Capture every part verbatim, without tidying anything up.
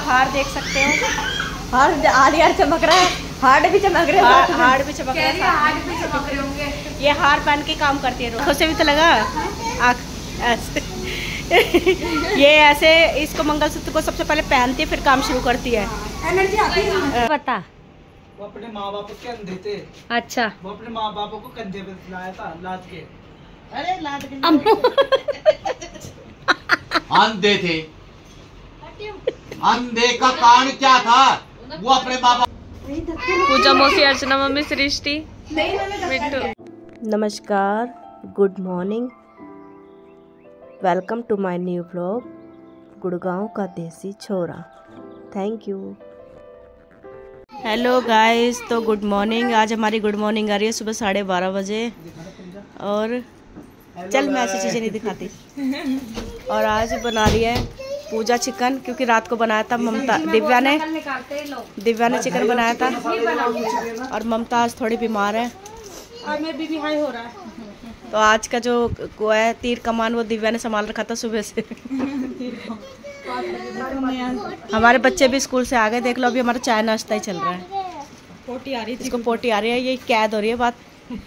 हार देख सकते हो, हार आर यार चमक रहा है, हार्ड भी चमक रहे हैं, हार भी चमक रहा है, हार्ड भी चमक रहे होंगे। ये हार पहन के काम करती है, आँखों से भी तो लगा आँख ऐसे ये ऐसे इसको मंगलसूत्र को सबसे पहले पहनती है, फिर काम शुरू करती है। एनर्जी आती है। बता, वो अपने माँ बाप के अंधे थे। अच्छा, वो अपने माँ बापों को कंधे पे लाया था लाद के। अरे लाद के अंधे थे, अंधे का कारण क्या था? वो अपने माँ बाप। पूजा मौसी, अर्चना मम्मी, सृष्टि, बिट्टू। नमस्कार, good morning, welcome to my new vlog Gurgaon का देसी छोरा। Thank you. हेलो गाइस, तो गुड मॉर्निंग। आज हमारी गुड मॉर्निंग आ रही है सुबह साढ़े बारह बजे, और चल मैं ऐसी चीज़ें नहीं दिखाती। और आज बना रही है पूजा चिकन, क्योंकि रात को बनाया था ममता, दिव्या ने दिव्या ने चिकन बनाया था, और ममता आज थोड़ी बीमार है और मैं बीबी हाई हो रहा है, तो आज का जो को है तीर कमान वो दिव्या ने संभाल रखा था सुबह से। हमारे बच्चे भी स्कूल से आ गए, देख लो अभी हमारा चाय नाश्ता ही चल रहा है। पोटी आ रही थी, इसको पोटी आ रही है, ये कैद हो रही है बात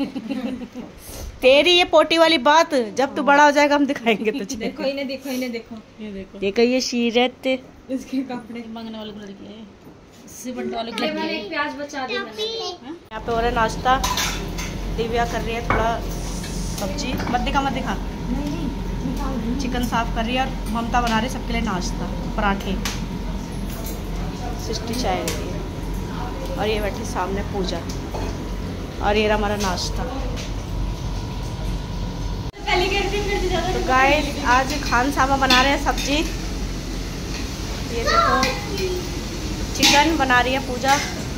तेरी, ये पोटी वाली बात जब तू बड़ा हो जाएगा हम दिखाएंगे तुझे। देखो इन्हें देखो इन्हें देखो ये देखो, देखो ये शीरत, इसके कपड़े मांगने वाले को लड़की है, इससे बंटने वाले को लड़की है। प्याज बचा दी मैंने। यहाँ पे हो रहा है नाश्ता, दिव्या कर रही है थोड़ा सब्जी, मत दिखा मत दिखा, चिकन साफ कर रही है, और ममता बना रही है सबके लिए नाश्ता, पराठे, सिस्टी चाय ले रही है, और ये बैठी सामने पूजा, और ये रहा हमारा नाश्ता। तो गाइस आज खान सामा बना रहे हैं सब्जी, ये देखो चिकन बना रही है पूजा।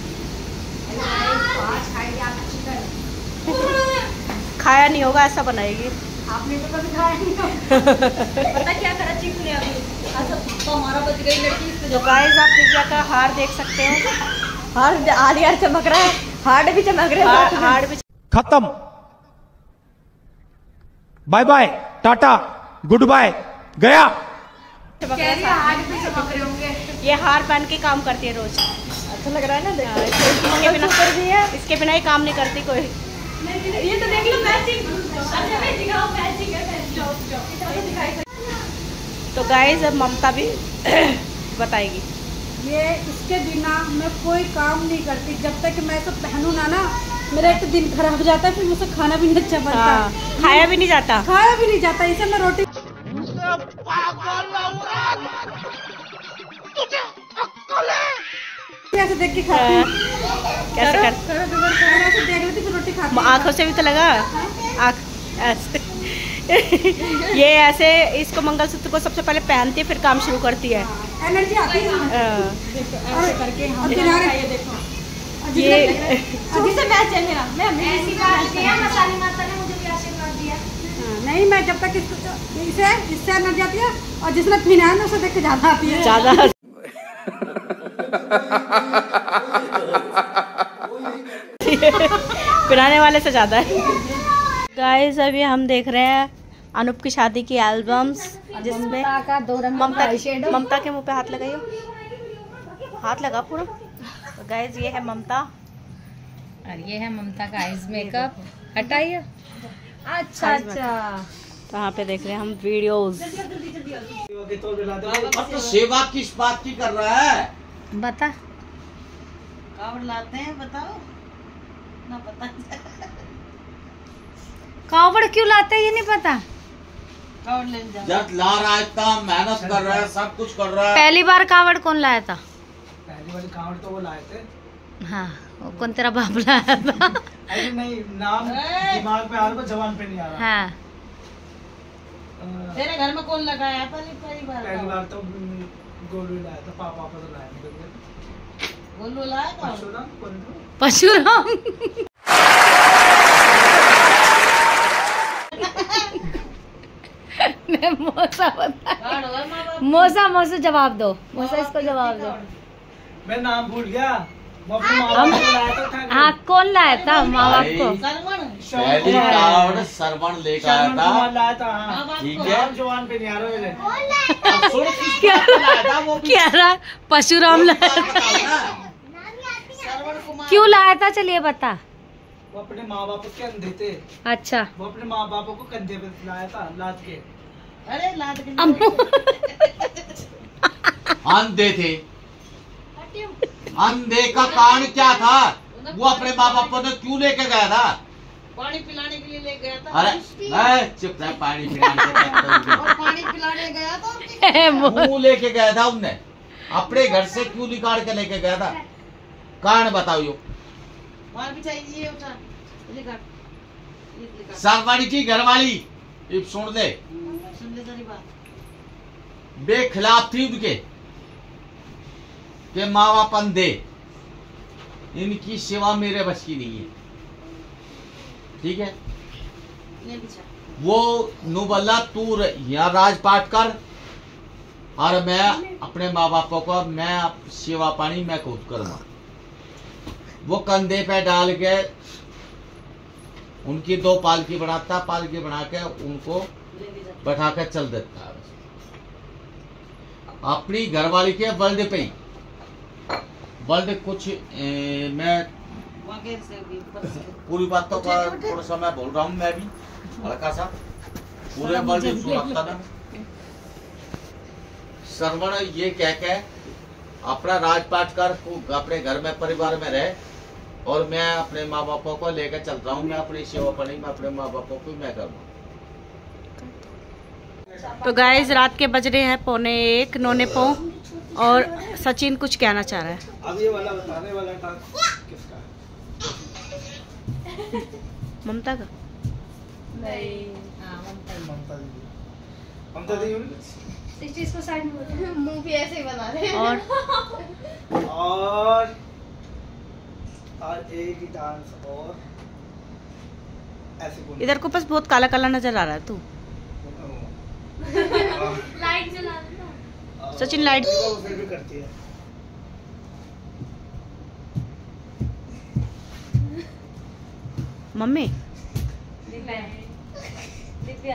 खाया नहीं होगा ऐसा बनाएगी। आपने तो कभी खाया नहीं होगा। पता क्या करा चिकन ने अभी, तो हमारा बच गई लड़की। तो गाइस आप दिव्या का हार देख सकते हो, हार आर यार चमक रहा है, हार्ड भी चमक रहे हैं, हार भी खत्म, bye bye, tata, goodbye, गया। चमक रहा है, हार्ड भी चमक रहे होंगे। ये हार पहन के काम करती है रोज। अच्छा लग रहा है ना, देखो इसके बिना कर दी है, इसके बिना ही काम नहीं करती कोई। ये तो देख लो मैचिंग। अच्छा मैं दिखाओ, मैचिंग है, मैचिंग। तो गाइस अब ममता भी बताएगी। ये इसके बिना मैं कोई काम नहीं करती, जब तक मैं इसको पहनूं ना ना मेरा एक दिन खराब हो जाता है, फिर मुझसे खाना भी नहीं अच्छा बनता। हाँ, खाया भी नहीं जाता, खाया भी नहीं जाता, इसे मैं रोटी कैसे देख के खाती हूँ, कैसे कर ऐसे देख लेती फिर रोटी खाती हूँ। आँखों से भी तो लगा आँख ऐसे ये ऐसे इसको मंगलसूत्र को सबसे पहले पहनती है, फिर काम शुरू करती है। एनर्जी आती है। हाँ। ऐसे करके हम ये देखो, ये जिससे मैच है मेरा, मैं आशीर्वाद दिया, मसाली माता ने मुझे भी आशीर्वाद दिया। नहीं, मैं जब तक इसको इसे इससे एनर्जी आती है, और जिसने पीना है उसे देख के ज्यादा आती है, ज्यादा पिलाने वाले से ज्यादा है। गाइस अभी हम देख रहे हैं अनूप की शादी की एल्बम्स, जिसमें ममता ममता के मुंह पे हाथ लगाइयो, हाथ लगा पूरा। तो गाइस ये है ममता, और ये है ममता का आइज मेकअप, हटाइए। अच्छा अच्छा, तो यहाँ पे देख रहे हैं हम वीडियोस। अब तो सेवा किस बात की कर रहा है? बता, कावड़ लाते हैं, बताओ ना, पता कावड़ क्यों लाते हैं ये नहीं पता। कावड़ ले जाओ, जब ला रहा है इतना मेहनत कर रहा है, सब कुछ कर रहा है। पहली बार कावड़ कौन लाया था? पहली वाली कावड़ तो वो लाए थे। हाँ, वो कौन तेरा बाप लाया था? अरे नहीं, नाम दिमाग में आ रहा, जवान पे नहीं आ रहा। हाँ, तेरे घर में कौन लगाया पहली पहली बार? पहली बार तो गोलू लाया था, पापा पापा तो लाया था। गोलू लाया था, परशुराम। मैं मौसा बता, मौसा मौसा जवाब दो, मौसा इसको जवाब दो। मैं नाम भूल गया, वो अपने माँ बाप को लाया था। हाँ, कौन लाया था माँ बाप को? पहली कावड़ सरवण लेकर आया था, लाया था। हाँ ठीक है, जवान पे नहीं आ रहा। अब सुन किस बात पे लाया था वो भी कह रहा परशुराम ला बात बताओ ना। क्यों लाया था, चलिए बता। वो अपने माँ बाप के अंधे थे, अच्छा वो अपने माँ बाप को कंधे पे लाया था लाद के। अरे लाद के अम्मू अंधे थे। अंधे का कारण क्या था? वो अपने माँ बाप ने क्यों लेके गया था? पानी पिलाने के लिए ले गया था। अरे ए, चुप रह, पानी पिलाने के और पानी पिलाने गया था क्यों लेके गया था? उनने अपने घर से क्यों निकाल के लेके गया था? कारण बताओ। यो वहाँ भी चाहिए ये उठा ये काट ये काट सरवाड़ी की घरवाली इब सुन दे, सुन ले सारी बात। बेखिलाफ थी उनके के माँ बाप अंधे, इनकी सेवा मेरे बस की नहीं है। ठीक है, ले बिछा वो नुबल्ला तू यहाँ राजपाट कर और मैं अपने माँ बापों को मैं सेवा पानी मैं खुद करूँगा। वो कंधे पे डाल के उनकी दो पालकी बनाता, पालकी बना के उनको बैठा कर चल देता है। अपनी घरवाली के बल्द पे ही बल्द कुछ ए, मैं वहाँ के से भी ऊपर से पूरी बातों का थोड़ा सा मैं बोल रहा हूँ, मैं भी हल्का सा पूरे बल्द सुनता ना। श्रवण ये कह के अपना राजपाट कर अपने घर में परिवार में रहे और मैं अपने माँ बापों को लेकर चल रहा हूँ। मैं अपनी सेवा पानी में अपने माँ बापों को मैं करूँगा। तो गाइस रात के बज रहे हैं पौने एक नौने पौ और सचिन कुछ कहना चाह रहा है। अब ये वाला बताने वाला था किसका? ममता का। नहीं हाँ ममता ही। ममता दीदी। ममता दीदी इस चीज को साइड में मुंह भी ऐसे ही बना रहे हैं। और और और एक ही डांस और ऐसे बोल। इधर को बस बहुत काला काला नजर आ रहा है तू। लाइट जला देना। सचिन लाइट वो फिर भी करती है। मम्मी दिव्या दिव्या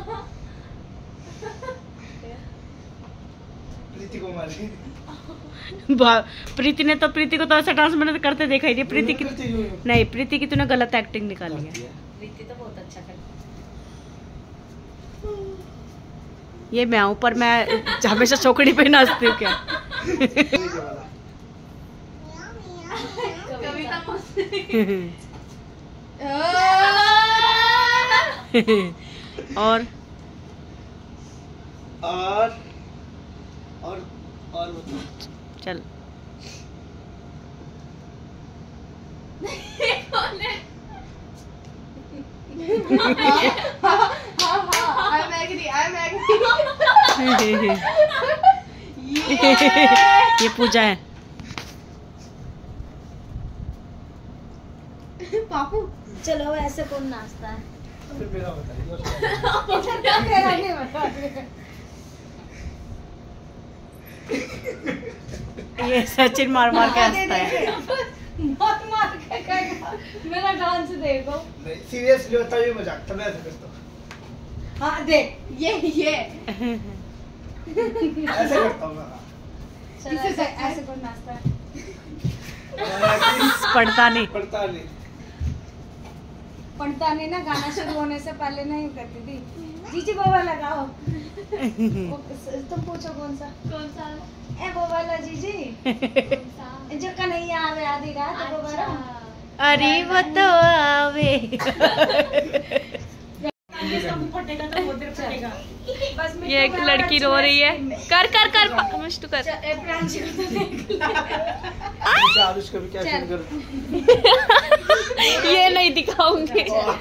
प्रीति को मारी। बा- प्रीति ने तो प्रीति को तो ऐसा डांस मैंने करते देखा ही नहीं। प्रीति की नहीं, प्रीति की तूने गलत एक्टिंग निकाली है। प्रीति तो बहुत अच्छा करती ये मैं हूँ पर मैं हमेशा चौकड़ी पे नाचती हूँ क्या। कविता और और और और बताओ। चल ये पूजा है। पापू चलो ऐसे कौन नाचता है? फिर मेरा बताइए। ये सचिन मार मार के हंसता है। बहुत मार के करेगा। मेरा डांस देखो। नहीं सीरियसली बताओ, ये मजाक था, मैं ऐसे करता हूँ। हाँ देख ये ये ऐसे करता हूँ मैं। चलो ऐसे ऐसे कौन नाचता है? पढ़ता नहीं। पढ़ता नहीं। पढ़ता नहीं ना, गाना शुरू होने से पहले नहीं करती थी। जीजी बाबा लगाओ। वो- तुम पूछो कौन सा कौन सा? ए वो वाला जीजी जो कन्हैया आवे आधी रात वो वाला। अरे वो तो आवे। बस मैं ये एक लड़की रो रही है। कर कर कर कमश तू कर। ए प्रांशी को तो देख ला। चारुष कभी क्या सीन कर। ये नहीं दिखाऊंगी।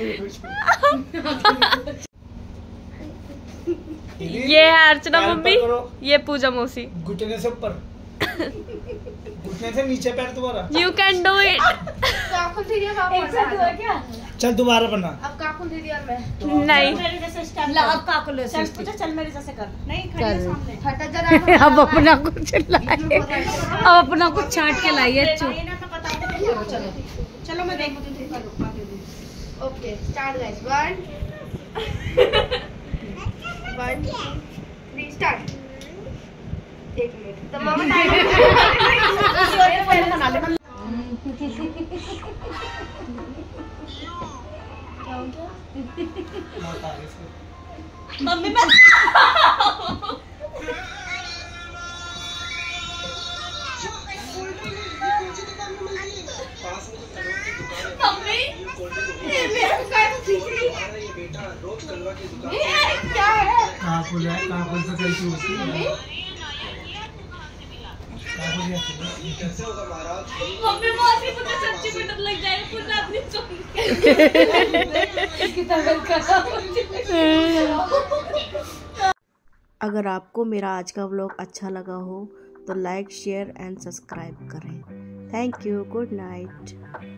ये है अर्चना मम्मी, ये पूजा मौसी। घुटने से ऊपर, घुटने से नीचे पैर तुम्हारा। You can do it. Kakul दीदी अब आप एक साथ हुआ क्या? चल दोबारा बना। अब काकुल दीदी और मैं नहीं मेरे जैसे स्टाइल ला अब काकुल चल पूजा चल मेरे जैसे कर। नहीं खड़ी है सामने। हटा जरा। अब अपना कुछ लाइए, अब अपना कुछ छाट के लाइए। चुप। ये ना तो बता दे। चलो चलो मैं देख मुझे देखा लो बाकी दे। Okay start guys. One one three start. एक मिनट तो मामा टाइम बना ले मम्मी मैं मम्मी क्या है कहाँ बोला है कहाँ बोल सकते हैं उसकी मम्मी मौसी मुझे सच्ची में डर लग जाएगा पूरी रात नहीं सोऊंगी इसकी तबीयत खराब हो जाएगी। अगर आपको मेरा आज का व्लॉग अच्छा लगा हो तो लाइक शेयर एंड सब्सक्राइब करें। Thank you. Good night.